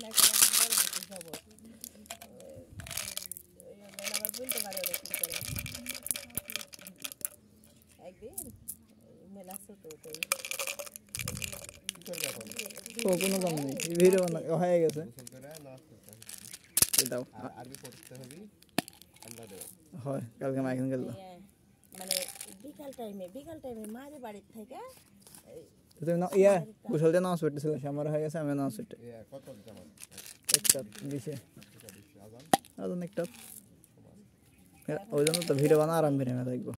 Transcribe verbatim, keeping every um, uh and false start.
ও কোনো দাম নেই ভিডিও বানা হয়ে গেছে দাও আরবি পড়তে হবে আমরা দেব হয় কালকে মাইকেন গেল মানে বিকাল টাইমে বিকাল টাইমে মাঝে বাড়ির থেকে তুমি না ইয়া গোসল দিয়ে নামাজ পড়তেছিল আমার হয়ে গেছে আমি নামাজ পড়তে কত জামাত একটা দিছে আজান একটা ওই জন্য তো ভিডিও বানা আরাম করে দেখবো